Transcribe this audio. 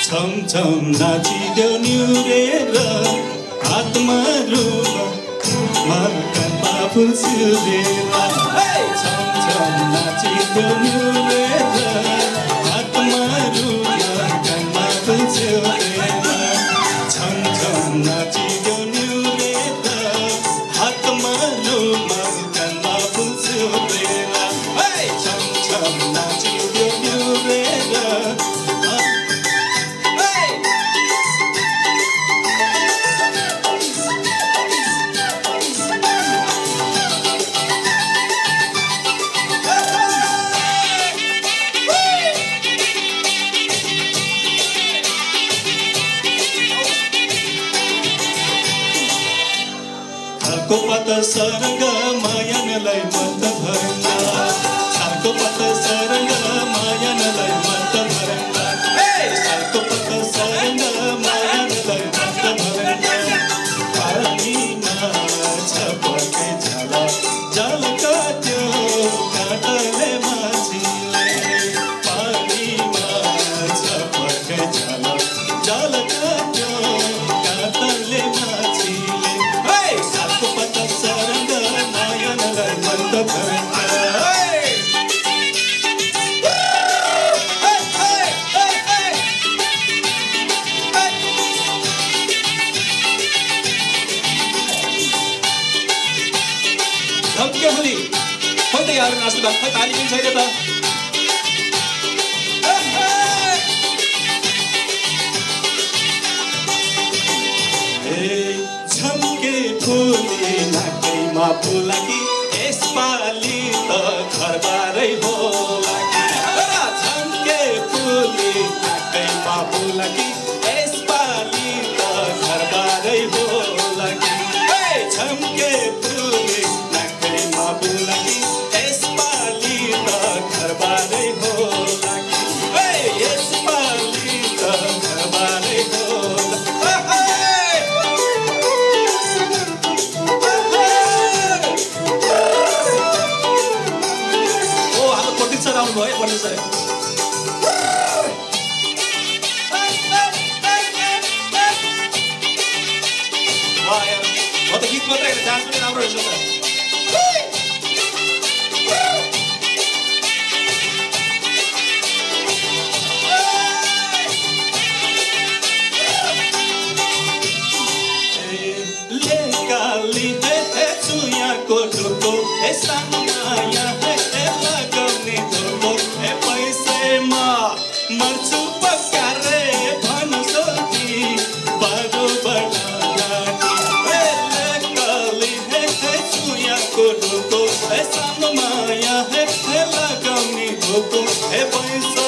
छम छम नाचिदेऊ निहुरेर हातमा रुवा मर्कामा फुल सिउरेर छम छम नाचिदेऊ निहुरेर हातमा रुवा मर्कामा फुल सिउरेर छम छम नाचिदेऊ निहुरेर हातमा रुवा मर्कामा फुल सिउरेर छम छम नाचिदेऊ निहुरेर छालको पात सरंग मायानलाई मत भरंगा छालको पात सरंग मायानलाई मत भरंगा छालको पात सरंग मायानलाई मत भरंगा पानीमा छपके झाला जाल काट्यो काँटाले माछीले पानीमा छपके झाला जाल काट्यो काँटाले माछीले छालको पात सरंग मायानलाई मत भरंगा धम्के फुली खोइ यार नाच्नु त खोइ ताली पनि छैन त झम्के फुली नाकैमा फुलाकी यसपालि त घरबारै होला झम्के फुली नाकैमा फुलाकी यसपालि त घरबारै होला झम्के फुली नाकैमा फुलाकी यसपालि त घरबारै होला यसपालि त घरबारै होला राउन्ड भयो भन्नु सर म त गीत मात्रै होइन डान्स पनि राम्रो रहेछ त लेकाली हे चुयाको ढोको हे सानो माया हे लगाउने धोको हे पैसैमा मर्छु पक्का रे भन सोधी बाटो बनाटी हे लेकाली हे चुयाको ढोको हे सानो माया हे लगाउने धोको हे पैसा